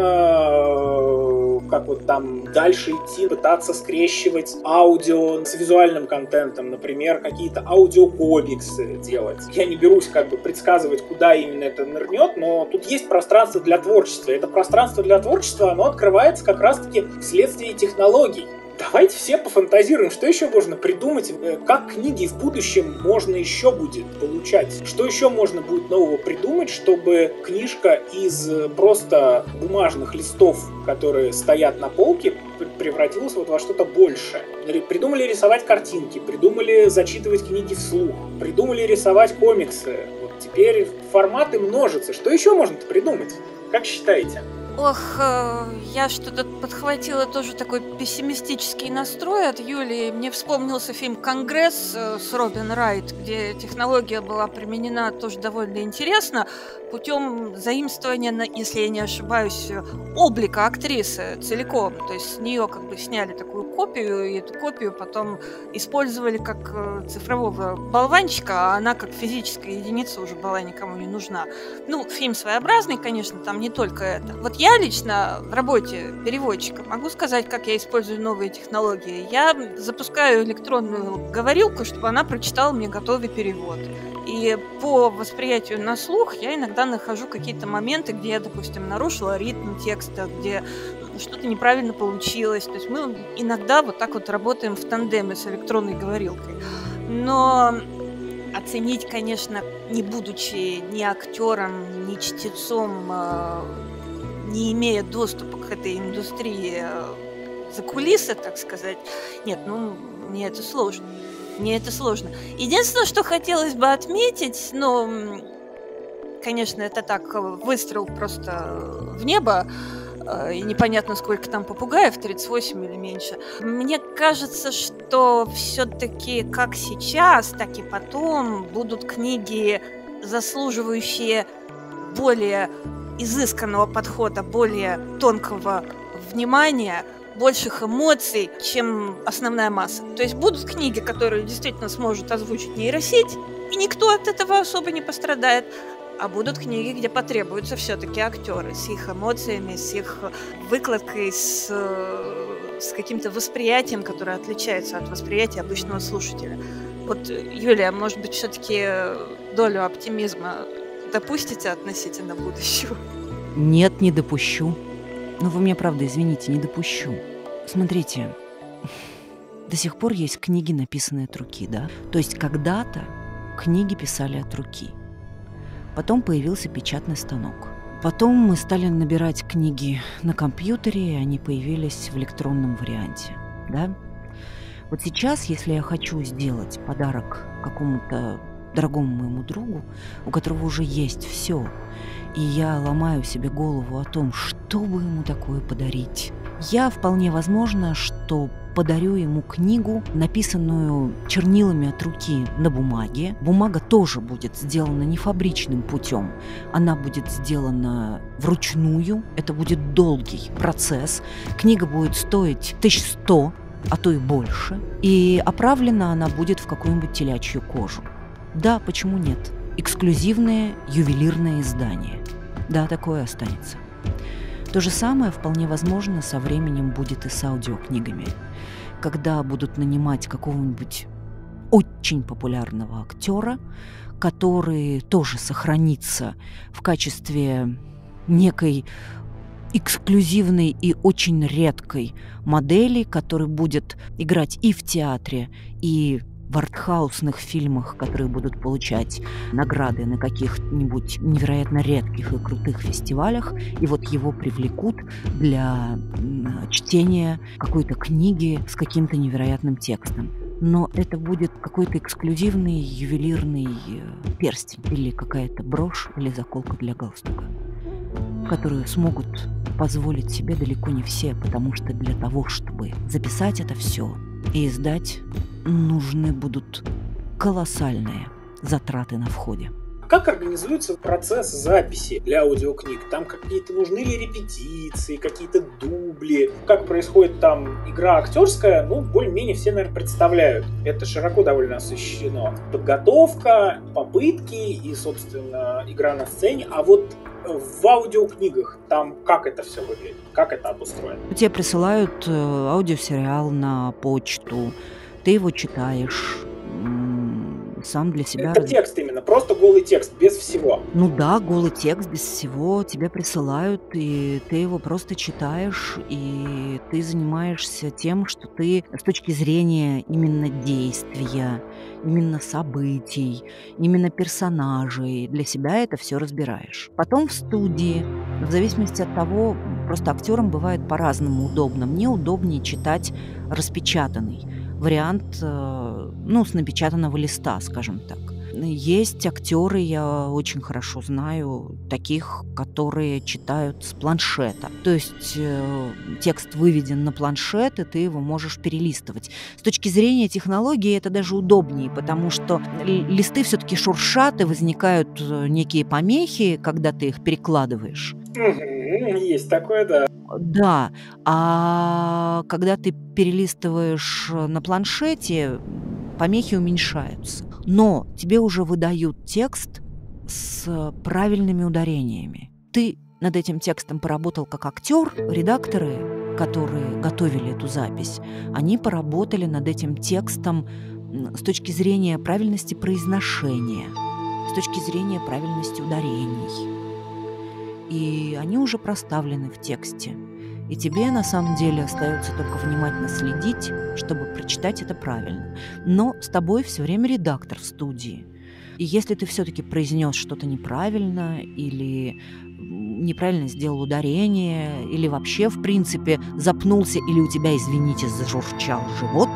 Можно дальше идти, пытаться скрещивать аудио с визуальным контентом, например, какие-то аудиокомиксы делать. Я не берусь предсказывать, куда именно это нырнет, но тут есть пространство для творчества. Это пространство для творчества, оно открывается как раз-таки вследствие технологий. Давайте все пофантазируем, что еще можно придумать, как книги в будущем можно еще будет получать, что еще можно будет нового придумать, чтобы книжка из просто бумажных листов, которые стоят на полке, превратилась вот во что-то большее. Придумали рисовать картинки, придумали зачитывать книги вслух, придумали рисовать комиксы. Вот теперь форматы множатся. Что еще можно-то придумать? Как считаете? Ох, я что-то подхватила тоже такой пессимистический настрой от Юлии. Мне вспомнился фильм «Конгресс» с Робин Райт, где технология была применена тоже довольно интересно, путем заимствования, если я не ошибаюсь, облика актрисы целиком. То есть с нее как бы сняли такую копию, и эту копию потом использовали как цифрового болванчика, а она как физическая единица уже была никому не нужна. Ну, фильм своеобразный, конечно, там не только это. Вот я лично в работе переводчика могу сказать, как я использую новые технологии. Я запускаю электронную говорилку, чтобы она прочитала мне готовый перевод. И по восприятию на слух я иногда нахожу какие-то моменты, где я, допустим, нарушила ритм текста, где что-то неправильно получилось. То есть мы иногда вот так вот работаем в тандеме с электронной говорилкой. Но оценить, конечно, не будучи ни актером, ни чтецом, не имея доступа к этой индустрии за кулисы, так сказать, нет, ну, мне это сложно. Единственное, что хотелось бы отметить, ну, конечно, это так, выстрел просто в небо, и непонятно, сколько там попугаев, 38 или меньше. Мне кажется, что все-таки как сейчас, так и потом будут книги, заслуживающие более изысканного подхода, более тонкого внимания, больших эмоций, чем основная масса. То есть будут книги, которые действительно сможет озвучить нейросеть, и никто от этого особо не пострадает. А будут книги, где потребуются все-таки актеры с их эмоциями, с их выкладкой, с каким-то восприятием, которое отличается от восприятия обычного слушателя. Вот, Юлия, может быть, все-таки долю оптимизма допустите относительно будущего? Нет, не допущу. Ну, вы меня, правда, извините, не допущу. Смотрите, до сих пор есть книги, написанные от руки, да? То есть когда-то книги писали от руки. Потом появился печатный станок. Потом мы стали набирать книги на компьютере, и они появились в электронном варианте, да? Вот сейчас, если я хочу сделать подарок какому-то дорогому моему другу, у которого уже есть все, и я ломаю себе голову о том, что бы ему такое подарить, я вполне возможно, что подарю ему книгу, написанную чернилами от руки на бумаге. Бумага тоже будет сделана не фабричным путем, она будет сделана вручную, это будет долгий процесс, книга будет стоить 1100, а то и больше, и оправлена она будет в какую-нибудь телячью кожу. Да, почему нет? Эксклюзивное ювелирное издание. Да, такое останется. То же самое вполне возможно со временем будет и с аудиокнигами. Когда будут нанимать какого-нибудь очень популярного актера, который тоже сохранится в качестве некой эксклюзивной и очень редкой модели, который будет играть и в театре, и в артхаусных фильмах, которые будут получать награды на каких-нибудь невероятно редких и крутых фестивалях, и вот его привлекут для чтения какой-то книги с каким-то невероятным текстом. Но это будет какой-то эксклюзивный ювелирный перстень или какая-то брошь или заколка для галстука, которую смогут позволить себе далеко не все, потому что для того, чтобы записать это все и издать, нужны будут колоссальные затраты на входе. Как организуется процесс записи для аудиокниг? Там какие-то нужны ли репетиции, какие-то дубли? Как происходит там игра актерская? Ну, более-менее все, наверное, представляют. Это широко довольно освещено. Подготовка, попытки и, собственно, игра на сцене. А вот в аудиокнигах там как это все выглядит? Как это обустроено? Тебе присылают аудиосериал на почту, ты его читаешь, сам для себя... Это текст именно, просто голый текст, без всего. Ну да, голый текст, без всего. Тебе присылают, и ты его просто читаешь, и ты занимаешься тем, что ты с точки зрения именно действия, именно событий, именно персонажей, для себя это все разбираешь. Потом в студии, в зависимости от того, просто актерам бывает по-разному удобно. Мне удобнее читать распечатанный вариант, с напечатанного листа, скажем так. Есть актеры, я очень хорошо знаю, таких, которые читают с планшета. То есть текст выведен на планшет, и ты его можешь перелистывать. С точки зрения технологии это даже удобнее, потому что листы все-таки шуршат, и возникают некие помехи, когда ты их перекладываешь. Есть такое, да. Да, а когда ты перелистываешь на планшете, помехи уменьшаются. Но тебе уже выдают текст с правильными ударениями. Ты над этим текстом поработал как актер, редакторы, которые готовили эту запись, они поработали над этим текстом с точки зрения правильности произношения, с точки зрения правильности ударений. И они уже проставлены в тексте. И тебе на самом деле остается только внимательно следить, чтобы прочитать это правильно. Но с тобой все время редактор в студии. И если ты все-таки произнес что-то неправильно, или неправильно сделал ударение, или вообще, в принципе, запнулся, или у тебя, извините, зажурчал живот,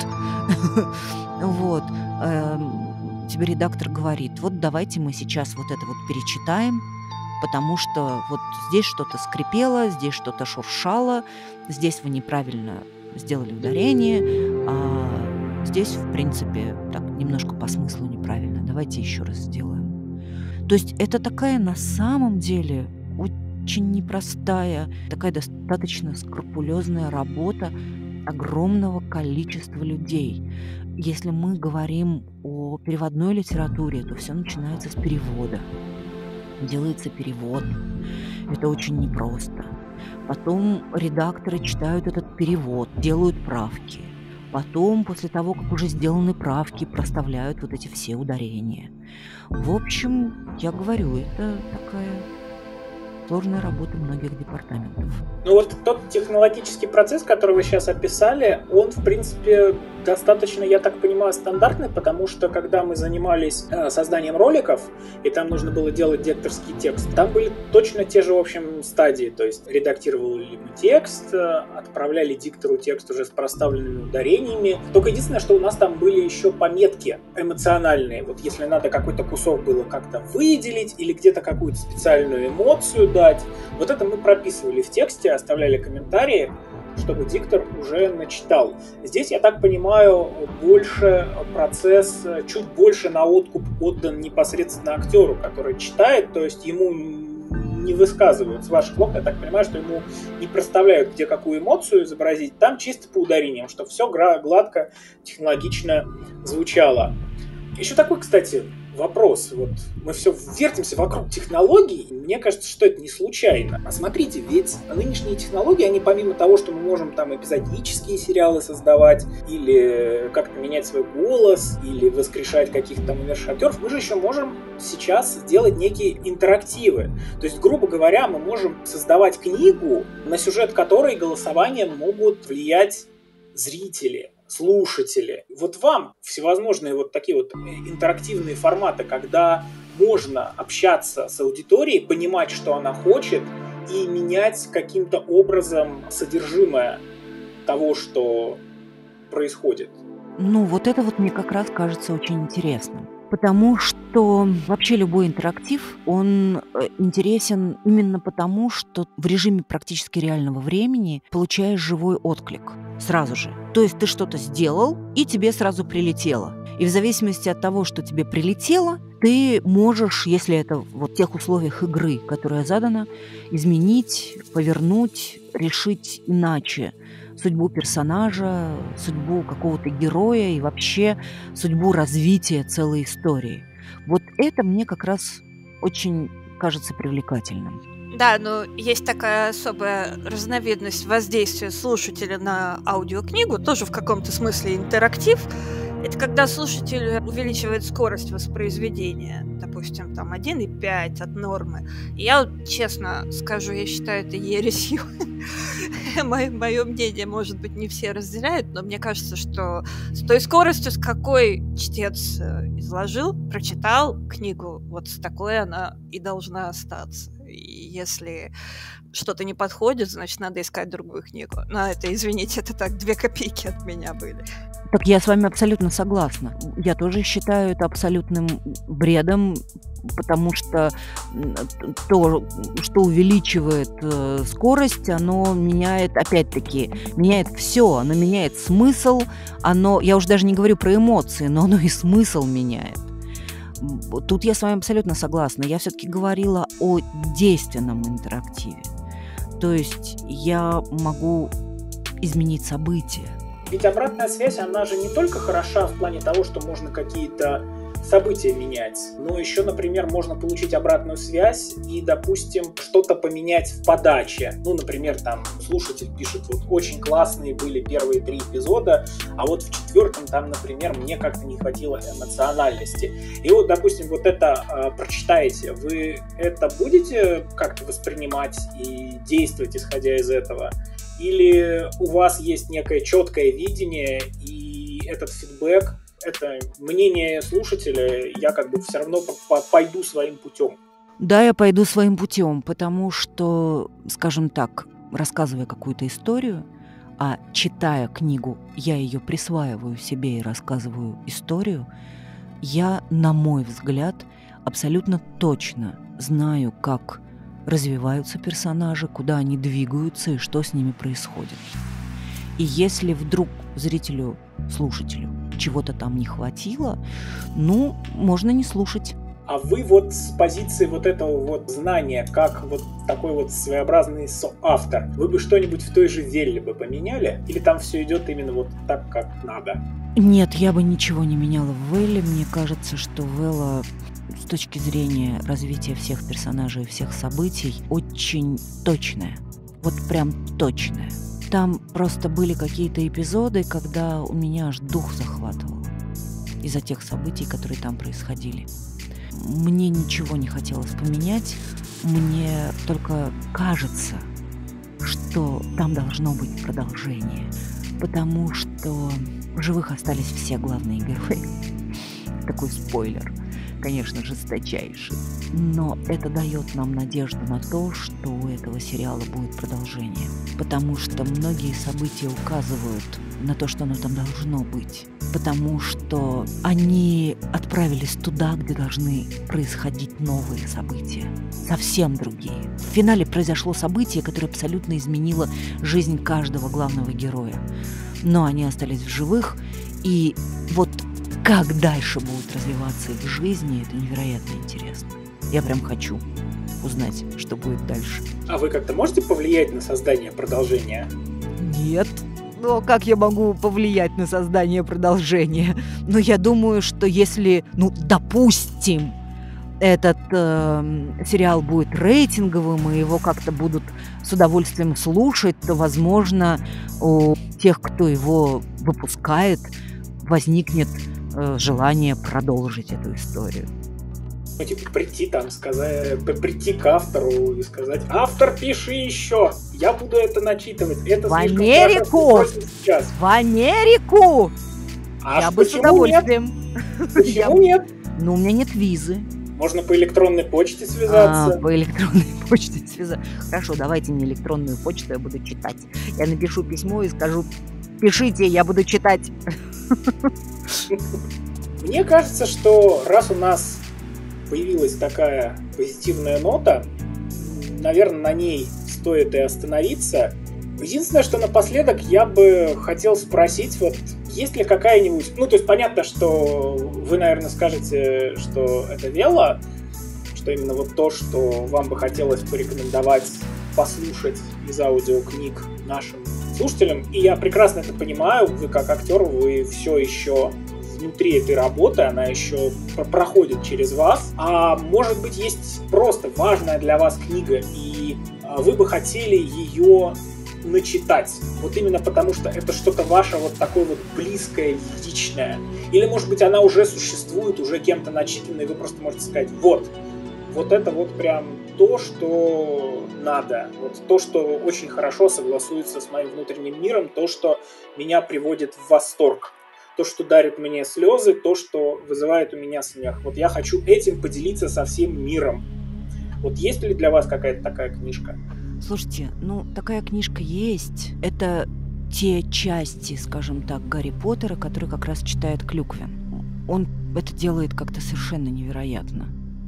тебе редактор говорит: вот давайте мы сейчас вот это вот перечитаем, потому что вот здесь что-то скрипело, здесь что-то шуршало, здесь вы неправильно сделали ударение, а здесь, в принципе, так немножко по смыслу неправильно. Давайте еще раз сделаем. То есть это такая на самом деле очень непростая, такая достаточно скрупулезная работа огромного количества людей. Если мы говорим о переводной литературе, то все начинается с перевода. Делается перевод. Это очень непросто. Потом редакторы читают этот перевод, делают правки. Потом, после того, как уже сделаны правки, проставляют вот эти все ударения. В общем, я говорю, это такая сложная работа многих департаментов. Ну вот тот технологический процесс, который вы сейчас описали, он, в принципе, достаточно, я так понимаю, стандартный, потому что, когда мы занимались созданием роликов, и там нужно было делать дикторский текст, там были точно те же, в общем, стадии. То есть редактировали мы текст, отправляли диктору текст уже с проставленными ударениями. Только единственное, что у нас там были еще пометки эмоциональные. Вот если надо какой-то кусок было как-то выделить или где-то какую-то специальную эмоцию дать, вот это мы прописывали в тексте, оставляли комментарии, чтобы диктор уже начитал. Здесь, я так понимаю, больше процесс, чуть больше на откуп отдан непосредственно актеру, который читает, то есть ему не высказывают с ваших слов, я так понимаю, что ему не представляют, где какую эмоцию изобразить, там чисто по ударениям, чтобы все гладко, технологично звучало. Еще такой, кстати, вопрос. Вот мы все вертимся вокруг технологий. Мне кажется, что это не случайно. А смотрите, ведь нынешние технологии, они помимо того, что мы можем там эпизодические сериалы создавать, или как-то менять свой голос, или воскрешать каких-то там умерших актеров, мы же еще можем сейчас сделать некие интерактивы. То есть, грубо говоря, мы можем создавать книгу, на сюжет которой голосованием могут влиять зрители, слушатели. Вот вам всевозможные вот такие вот интерактивные форматы, когда можно общаться с аудиторией, понимать, что она хочет, и менять каким-то образом содержимое того, что происходит. Ну, вот это вот мне как раз кажется очень интересным. Потому что вообще любой интерактив, он интересен именно потому, что в режиме практически реального времени получаешь живой отклик сразу же. То есть ты что-то сделал, и тебе сразу прилетело. И в зависимости от того, что тебе прилетело, ты можешь, если это вот в тех условиях игры, которая задана, изменить, повернуть, решить иначе судьбу персонажа, судьбу какого-то героя и вообще судьбу развития целой истории. Вот это мне как раз очень кажется привлекательным. Да, но есть такая особая разновидность воздействия слушателя на аудиокнигу, тоже в каком-то смысле интерактив. Это когда слушатель увеличивает скорость воспроизведения, допустим, там 1,5 от нормы. И я вот честно скажу, я считаю это ересью. Мое мнение, может быть, не все разделяют, но мне кажется, что с той скоростью, с какой чтец изложил, прочитал книгу, вот с такой она и должна остаться. И если что-то не подходит, значит, надо искать другую книгу. Но это, извините, это так, 2 копейки от меня были. Так я с вами абсолютно согласна. Я тоже считаю это абсолютным бредом, потому что то, что увеличивает скорость, оно меняет, опять-таки, меняет все. Оно меняет смысл, я уже даже не говорю про эмоции, но оно и смысл меняет. Тут я с вами абсолютно согласна. Я все-таки говорила о действенном интерактиве. То есть я могу изменить события. Ведь обратная связь, она же не только хороша в плане того, что можно какие-то события менять, но еще, например, можно получить обратную связь и, допустим, что-то поменять в подаче. Ну, например, там слушатель пишет, вот очень классные были первые 3 эпизода, а вот в 4-м там, например, мне как-то не хватило эмоциональности. И вот, допустим, вот это прочитаете, вы это будете как-то воспринимать и действовать, исходя из этого? Или у вас есть некое четкое видение, и этот фидбэк, это мнение слушателя, я как бы все равно пойду своим путем? Да, я пойду своим путем, потому что, скажем так, рассказывая какую-то историю, а читая книгу, я ее присваиваю себе и рассказываю историю, я, на мой взгляд, абсолютно точно знаю, как развиваются персонажи, куда они двигаются и что с ними происходит. И если вдруг зрителю, слушателю чего-то там не хватило, можно не слушать. А вы вот с позиции вот этого вот знания, как вот такой вот своеобразный соавтор, вы бы что-нибудь в той же Велле бы поменяли? Или там все идет именно вот так, как надо? Нет, я бы ничего не меняла в Велле. Мне кажется, что Велла с точки зрения развития всех персонажей и всех событий очень точная. Вот прям точная. Там просто были какие-то эпизоды, когда у меня аж дух захватывал из-за тех событий, которые там происходили. Мне ничего не хотелось поменять. Мне только кажется, что там должно быть продолжение. Потому что в живых остались все главные герои. Такой спойлер. Конечно, жесточайший. Но это дает нам надежду на то, что у этого сериала будет продолжение. Потому что многие события указывают на то, что оно там должно быть. Потому что они отправились туда, где должны происходить новые события. Совсем другие. В финале произошло событие, которое абсолютно изменило жизнь каждого главного героя. Но они остались в живых, и вот как дальше будут развиваться их жизни, это невероятно интересно. Я прям хочу узнать, что будет дальше. А вы как-то можете повлиять на создание продолжения? Нет. Но как я могу повлиять на создание продолжения? Но я думаю, что если, допустим, этот сериал будет рейтинговым, и его как-то будут с удовольствием слушать, то, возможно, у тех, кто его выпускает, возникнет желание продолжить эту историю. Прийти к автору и сказать: автор, пиши еще, я буду это начитывать. Это в Америку! В Америку! Я бы с удовольствием. Почему нет? У меня нет визы. Можно по электронной почте связаться. По электронной почте связаться. Хорошо, давайте не электронную почту, я буду читать. Я напишу письмо и скажу: пишите, я буду читать. Мне кажется, что раз у нас появилась такая позитивная нота, наверное, на ней стоит и остановиться. Единственное, что напоследок я бы хотел спросить, вот есть ли какая-нибудь... то есть понятно, что вы, наверное, скажете, что это Велла, что именно вот то, что вам бы хотелось порекомендовать послушать из аудиокниг нашим слушателям. И я прекрасно это понимаю, вы как актер, вы все еще внутри этой работы, она еще проходит через вас. А может быть, есть просто важная для вас книга, и вы бы хотели ее начитать? Вот именно потому, что это что-то ваше вот такое вот близкое, личное. Или, может быть, она уже существует, уже кем-то начитана, и вы просто можете сказать, вот это вот прям то, что надо. Вот то, что очень хорошо согласуется с моим внутренним миром, то, что меня приводит в восторг. То, что дарит мне слезы, то, что вызывает у меня смех. Вот я хочу этим поделиться со всем миром. Вот есть ли для вас какая-то такая книжка? Слушайте, такая книжка есть. Это те части, скажем так, Гарри Поттера, которые как раз читает Клюквин. Он это делает как-то совершенно невероятно.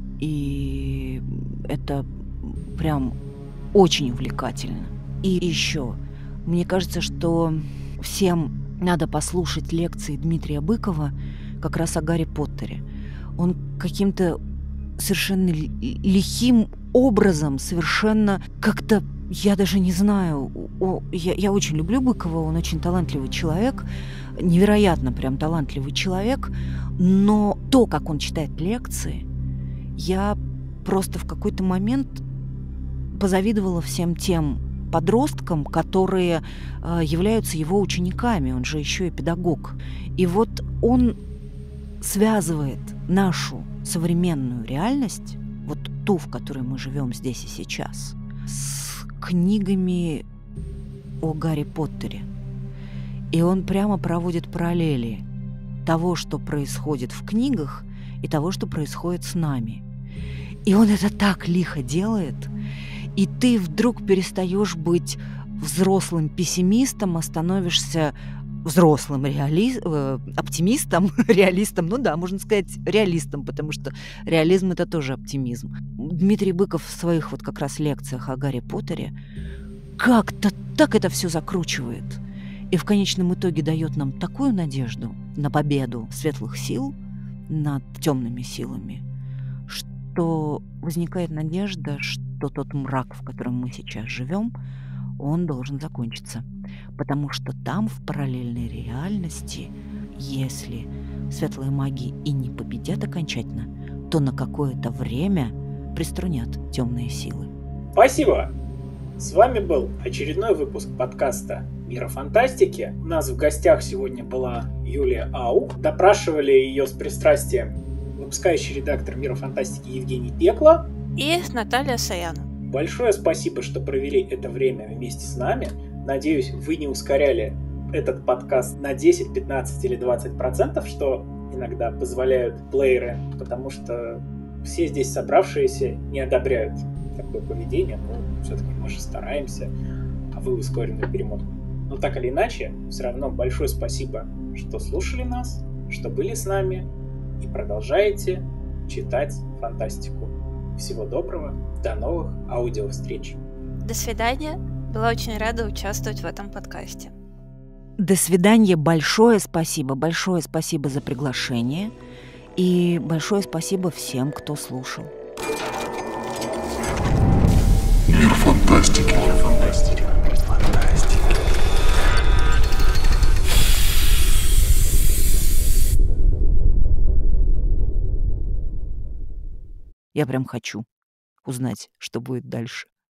И это прям очень увлекательно. И еще, мне кажется, что всем надо послушать лекции Дмитрия Быкова как раз о Гарри Поттере. Он каким-то совершенно лихим образом, совершенно как-то, я даже не знаю, я очень люблю Быкова, он очень талантливый человек, невероятно прям талантливый человек, но то, как он читает лекции, я просто в какой-то момент позавидовала всем тем подросткам, которые являются его учениками, он же еще и педагог. И вот он связывает нашу современную реальность, вот ту, в которой мы живем здесь и сейчас, с книгами о Гарри Поттере. И он прямо проводит параллели того, что происходит в книгах, и того, что происходит с нами. И он это так лихо делает, и ты вдруг перестаешь быть взрослым пессимистом, а становишься взрослым оптимистом, реалистом, можно сказать, реалистом, потому что реализм — это тоже оптимизм. Дмитрий Быков в своих вот как раз лекциях о Гарри Поттере как-то так это все закручивает. И в конечном итоге дает нам такую надежду на победу светлых сил над темными силами, что возникает надежда, что тот мрак, в котором мы сейчас живем, он должен закончиться. Потому что там, в параллельной реальности, если светлые маги и не победят окончательно, то на какое-то время приструнят темные силы. Спасибо! С вами был очередной выпуск подкаста «Мира фантастики». У нас в гостях сегодня была Юлия Аук. Допрашивали ее с пристрастием выпускающий редактор «Мира фантастики» Евгений Пекло и Наталья Саяна. Большое спасибо, что провели это время вместе с нами. Надеюсь, вы не ускоряли этот подкаст на 10, 15 или 20%, что иногда позволяют плееры, потому что все здесь собравшиеся не одобряют такое поведение, но все-таки мы же стараемся, а вы ускоренную перемотку. Но так или иначе, все равно большое спасибо, что слушали нас, что были с нами и продолжаете читать фантастику. Всего доброго, до новых аудиовстреч. До свидания. Была очень рада участвовать в этом подкасте. До свидания. Большое спасибо за приглашение. И большое спасибо всем, кто слушал. Мир фантастики. Я прям хочу узнать, что будет дальше.